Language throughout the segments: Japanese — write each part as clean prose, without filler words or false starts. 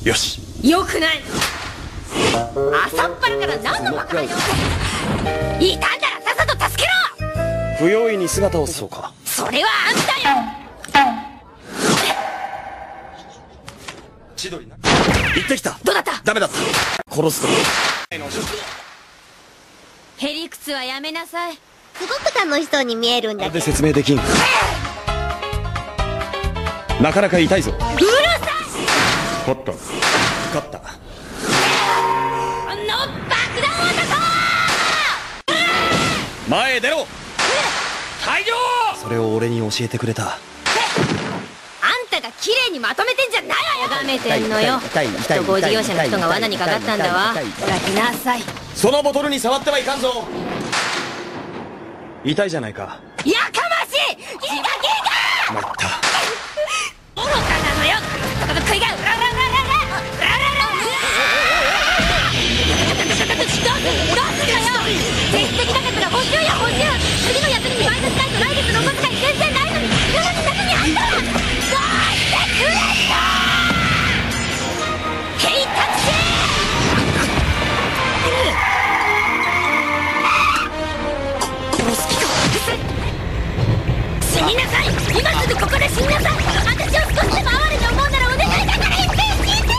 よし。 よくない。朝っぱらから何のバカなよ。いたんならさっさと助けろ。 不用意に姿を。そうか。 それはあんたよ。 千鳥な。行ってきた。 どうだった。 ダメだった。殺すと。 へりくつはやめなさい。 すごく楽しそうに見えるんだけど。 で説明できん。なかなか痛いぞ。 うるさい。 勝った。勝った。 この爆弾男。 前へ出ろ。 退場。 それを俺に教えてくれた。 あんたが綺麗にまとめてんじゃないわよ。がめてんのよ。きっと工事業者の人が罠にかかったんだわ。抱きなさい。 そのボトルに触ってはいかんぞ。痛いじゃないか。 やかましい。気が気が。 参った。 愚かなのよ。食いが。どうすんのよ。実績なかったら補修や補修。次の休みにバイトしないと来月のお小遣い全然ないのに。なのに中にあったらどうしてくれんの。ヘイタクシー。殺す気か。死になさい。今すぐここで死になさい。私を少しでも哀れに思うならお願いだから一遍死んで。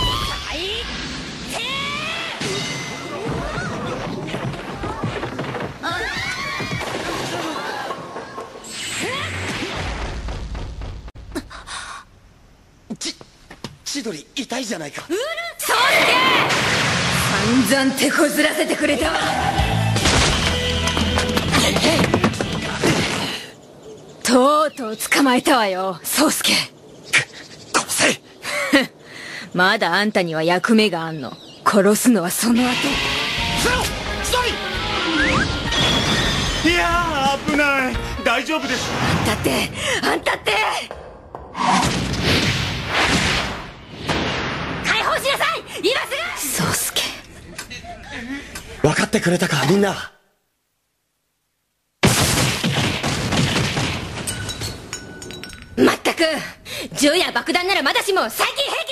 千鳥痛いじゃないか。 うるさい。散々手こずらせてくれたわ。とうとう捕まえたわよ、宗介。 殺せ。 まだあんたには役目があんの。殺すのはその後。 いやー危ない。大丈夫です。 あんたって解放しなさい。今すぐ。宗介。 分かってくれたかみんな。 まったく銃や爆弾ならまだしも最近兵器